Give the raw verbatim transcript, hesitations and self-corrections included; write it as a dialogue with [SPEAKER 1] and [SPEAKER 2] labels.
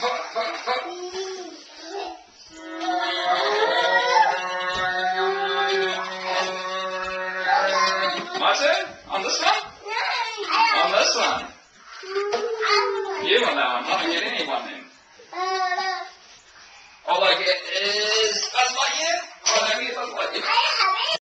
[SPEAKER 1] Martin, on this one? On this one? You on that one. I don't get anyone then. All I get is Buzz Lightyear. Oh, maybe it's Buzz Lightyear.